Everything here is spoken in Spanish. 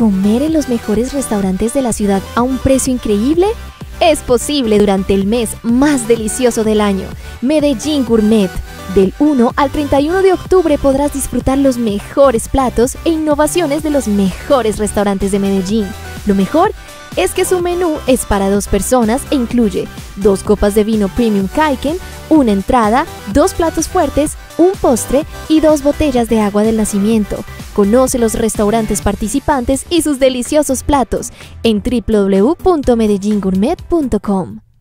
¿Comer en los mejores restaurantes de la ciudad a un precio increíble? Es posible durante el mes más delicioso del año, Medellín Gourmet. Del 1 al 31 de octubre podrás disfrutar los mejores platos e innovaciones de los mejores restaurantes de Medellín. Lo mejor es que su menú es para 2 personas e incluye 2 copas de vino Premium Kaiken, una entrada, 2 platos fuertes, un postre y 2 botellas de agua del nacimiento. Conoce los restaurantes participantes y sus deliciosos platos en www.medellingourmet.com.